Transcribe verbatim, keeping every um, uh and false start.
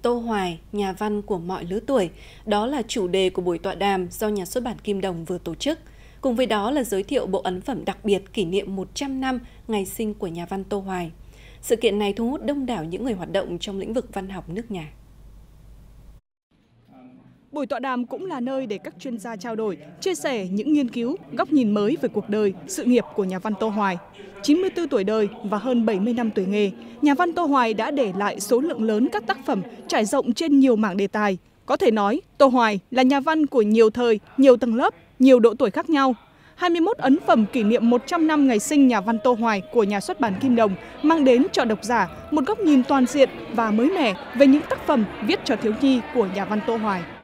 Tô Hoài, nhà văn của mọi lứa tuổi, đó là chủ đề của buổi tọa đàm do Nhà xuất bản Kim Đồng vừa tổ chức. Cùng với đó là giới thiệu bộ ấn phẩm đặc biệt kỷ niệm một trăm năm ngày sinh của nhà văn Tô Hoài. Sự kiện này thu hút đông đảo những người hoạt động trong lĩnh vực văn học nước nhà. Buổi tọa đàm cũng là nơi để các chuyên gia trao đổi, chia sẻ những nghiên cứu, góc nhìn mới về cuộc đời, sự nghiệp của nhà văn Tô Hoài. chín mươi tư tuổi đời và hơn bảy mươi năm tuổi nghề, nhà văn Tô Hoài đã để lại số lượng lớn các tác phẩm trải rộng trên nhiều mảng đề tài. Có thể nói, Tô Hoài là nhà văn của nhiều thời, nhiều tầng lớp, nhiều độ tuổi khác nhau. hai mươi mốt ấn phẩm kỷ niệm một trăm năm ngày sinh nhà văn Tô Hoài của Nhà xuất bản Kim Đồng mang đến cho độc giả một góc nhìn toàn diện và mới mẻ về những tác phẩm viết cho thiếu nhi của nhà văn Tô Hoài.